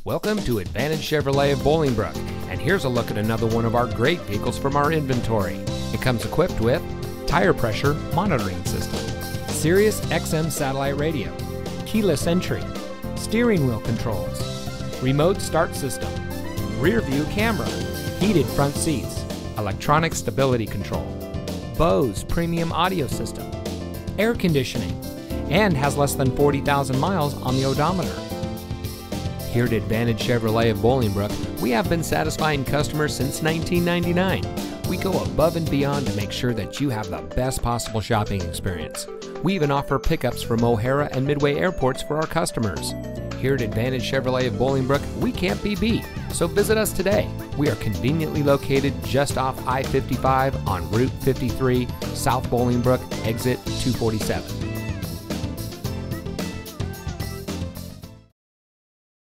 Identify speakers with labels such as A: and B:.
A: Welcome to Advantage Chevrolet of Bolingbrook, and here's a look at another one of our great vehicles from our inventory. It comes equipped with tire pressure monitoring system, Sirius XM satellite radio, keyless entry, steering wheel controls, remote start system, rear view camera, heated front seats, electronic stability control, Bose premium audio system, air conditioning, and has less than 40,000 miles on the odometer. Here at Advantage Chevrolet of Bolingbrook, we have been satisfying customers since 1999. We go above and beyond to make sure that you have the best possible shopping experience. We even offer pickups from O'Hara and Midway airports for our customers. Here at Advantage Chevrolet of Bolingbrook, we can't be beat, so visit us today. We are conveniently located just off I-55 on Route 53, South Bolingbrook, exit 247.